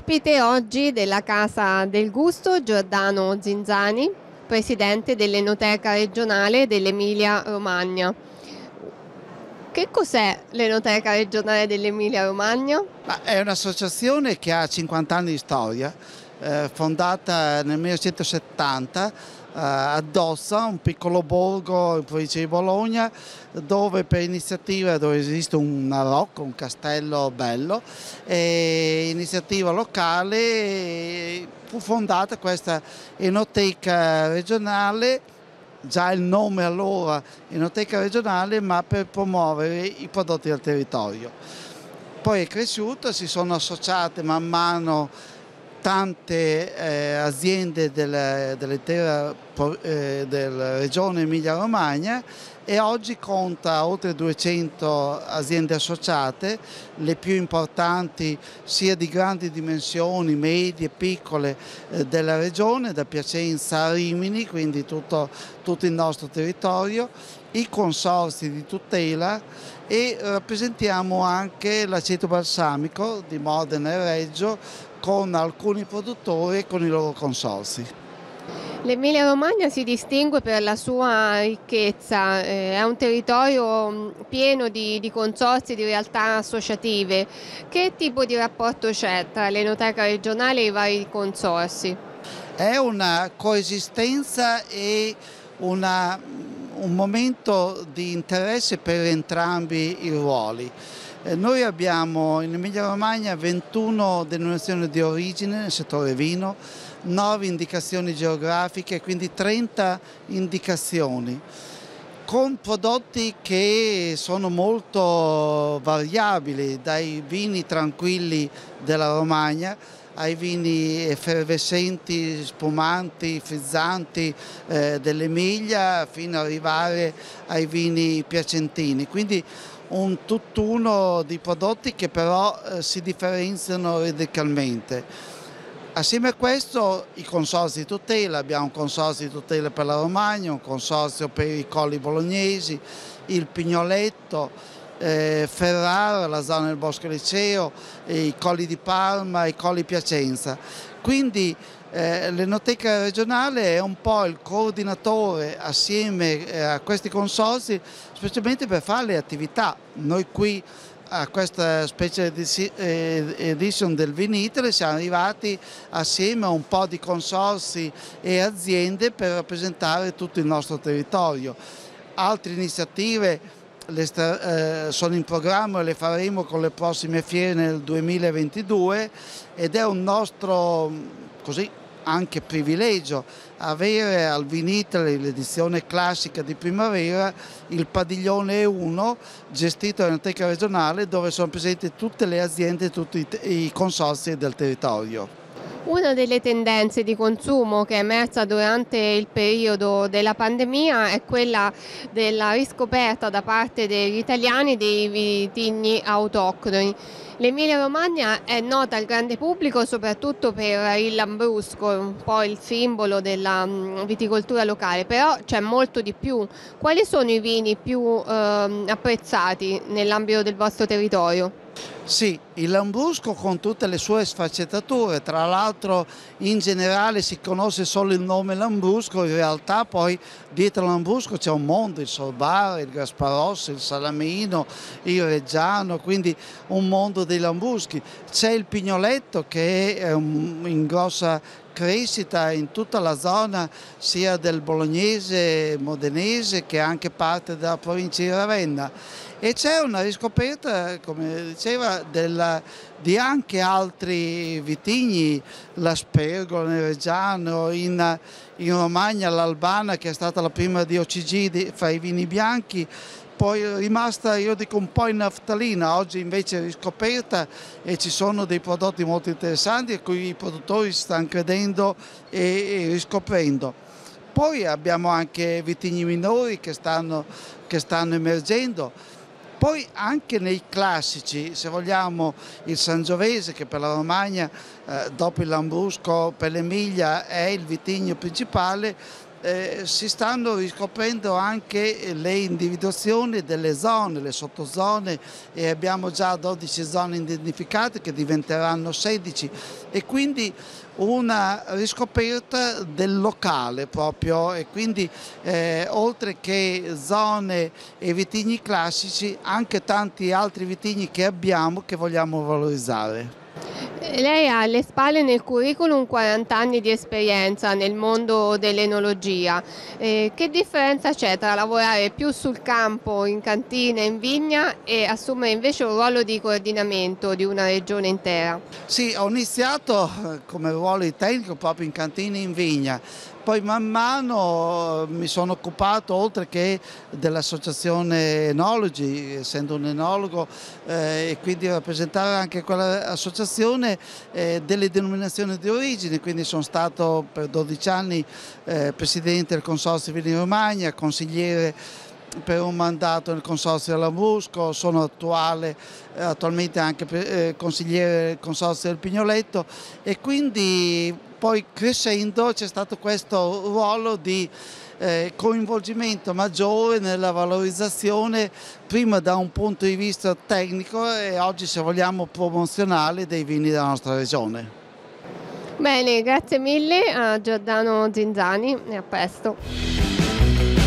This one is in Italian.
Ospite oggi della Casa del Gusto Giordano Zinzani, presidente dell'Enoteca regionale dell'Emilia-Romagna. Che cos'è l'Enoteca regionale dell'Emilia-Romagna? È un'associazione che ha 50 anni di storia, fondata nel 1970 ad Ossa, un piccolo borgo in provincia di Bologna, dove per iniziativa, dove esiste una rocca, un castello bello, e iniziativa locale fu fondata questa Enoteca regionale. Già il nome allora Enoteca regionale, ma per promuovere i prodotti del territorio. Poi è cresciuta, si sono associate man mano tante aziende dell'intera della regione Emilia-Romagna e oggi conta oltre 200 aziende associate, le più importanti sia di grandi dimensioni, medie, piccole della regione, da Piacenza a Rimini, quindi tutto il nostro territorio, i consorzi di tutela e rappresentiamo anche l'aceto balsamico di Modena e Reggio con alcuni produttori e con i loro consorzi. L'Emilia-Romagna si distingue per la sua ricchezza, è un territorio pieno di consorzi, di realtà associative. Che tipo di rapporto c'è tra l'Enoteca regionale e i vari consorzi? È una coesistenza e un momento di interesse per entrambi i ruoli. Noi abbiamo in Emilia-Romagna 21 denominazioni di origine nel settore vino, 9 indicazioni geografiche, quindi 30 indicazioni, con prodotti che sono molto variabili, dai vini tranquilli della Romagna ai vini effervescenti, spumanti, frizzanti dell'Emilia, fino ad arrivare ai vini piacentini. Quindi un tutt'uno di prodotti che però si differenziano radicalmente. Assieme a questo i consorzi di tutela, abbiamo un consorzio di tutela per la Romagna, un consorzio per i colli bolognesi, il Pignoletto, Ferrara, la zona del Bosco Liceo, i colli di Parma, i colli Piacenza. Quindi l'Enoteca regionale è un po' il coordinatore assieme a questi consorzi, specialmente per fare le attività. Noi qui a questa special edition del Vinitaly siamo arrivati assieme a un po' di consorzi e aziende per rappresentare tutto il nostro territorio. Altre iniziative sono in programma e le faremo con le prossime fiere nel 2022 ed è un nostro anche privilegio avere al Vinitaly, l'edizione classica di primavera, il padiglione 1 gestito dall'Enoteca regionale, dove sono presenti tutte le aziende e tutti i consorzi del territorio. Una delle tendenze di consumo che è emersa durante il periodo della pandemia è quella della riscoperta da parte degli italiani dei vitigni autoctoni. L'Emilia-Romagna è nota al grande pubblico soprattutto per il Lambrusco, un po' il simbolo della viticoltura locale, però c'è molto di più. Quali sono i vini più apprezzati nell'ambito del vostro territorio? Sì, il Lambrusco con tutte le sue sfaccettature, tra l'altro in generale si conosce solo il nome Lambrusco, in realtà poi dietro Lambrusco c'è un mondo, il Sorbara, il Gasparosso, il Salamino, il Reggiano, quindi un mondo dei Lambruschi. C'è il Pignoletto che è in grossa crescita in tutta la zona sia del bolognese, modenese che anche parte della provincia di Ravenna. E c'è una riscoperta, come diceva, di anche altri vitigni, l'Aspergolo nel Reggiano, in Romagna l'Albana che è stata la prima di OCG fra i vini bianchi, poi è rimasta io dico un po' in naftalina, oggi invece è riscoperta e ci sono dei prodotti molto interessanti a cui i produttori si stanno credendo e riscoprendo. Poi abbiamo anche vitigni minori che stanno emergendo. Poi anche nei classici, se vogliamo, il Sangiovese che per la Romagna, dopo il Lambrusco per l'Emilia è il vitigno principale, si stanno riscoprendo anche le individuazioni delle zone, le sottozone, e abbiamo già 12 zone identificate che diventeranno 16, e quindi una riscoperta del locale proprio, e quindi oltre che zone e vitigni classici, anche tanti altri vitigni che abbiamo che vogliamo valorizzare. Lei ha alle spalle nel curriculum 40 anni di esperienza nel mondo dell'enologia. Che differenza c'è tra lavorare più sul campo, in cantina, in vigna e assumere invece un ruolo di coordinamento di una regione intera? Sì, ho iniziato come ruolo di tecnico proprio in cantina e in vigna, poi man mano mi sono occupato, oltre che dell'associazione enologi, essendo un enologo, e quindi rappresentare anche quell'associazione, delle denominazioni di origine, quindi sono stato per 12 anni presidente del Consorzio Vini Romagna, consigliere per un mandato nel Consorzio del Lambrusco, sono attualmente anche consigliere del Consorzio del Pignoletto, e quindi poi crescendo c'è stato questo ruolo di coinvolgimento maggiore nella valorizzazione, prima da un punto di vista tecnico e oggi, se vogliamo, promozionale dei vini della nostra regione. Bene, grazie mille a Giordano Zinzani e a presto.